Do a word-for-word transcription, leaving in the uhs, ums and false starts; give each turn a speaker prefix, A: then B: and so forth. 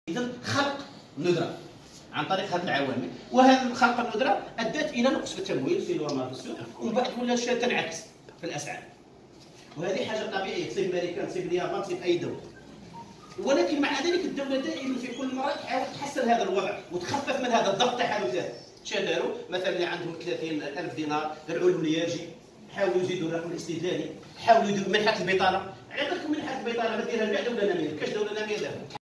A: اذا خلق ندره عن طريق هذه العوامل، وهذا خلق الندره ادت الى نقص في التمويل في الومار في السوق، ومن بعد ولا تنعكس في الاسعار. وهذه حاجه طبيعيه تصيب امريكا، تصيب اليابان، تصيب اي دوله. ولكن مع ذلك الدوله دائما في كل مره تحاول تحسن هذا الوضع وتخفف من هذا الضغط تحالفات. شنو داروا؟ مثلا اللي عندهم ثلاثين ألف دينار درعوا لهم الياجي، حاولوا يزيدوا الرقم الاستهلالي، حاولوا يديروا منحه البطاله. على بالكم منحه البطاله ما ديرها كاع دوله ناميه، كاش دوله ناميه دارها.